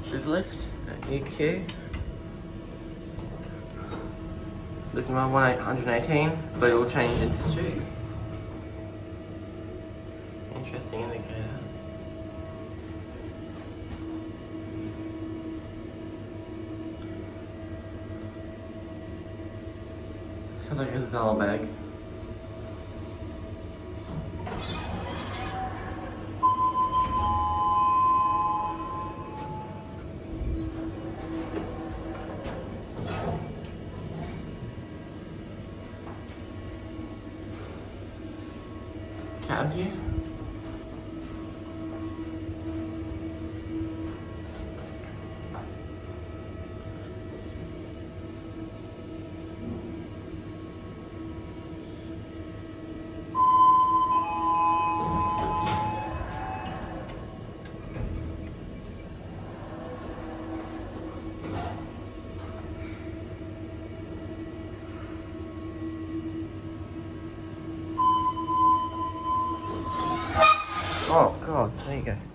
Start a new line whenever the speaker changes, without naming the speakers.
Scissor lift at UQ. Lift number 118, but it will change its street. Interesting indicator. Sounds like a Zala bag. Cab here. Oh god, there you go.